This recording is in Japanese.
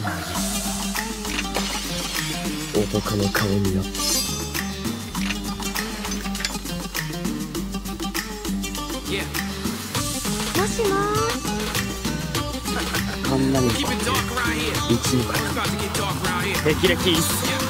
男の顔になって。 もしもーし。 雷一の敵歴一閃。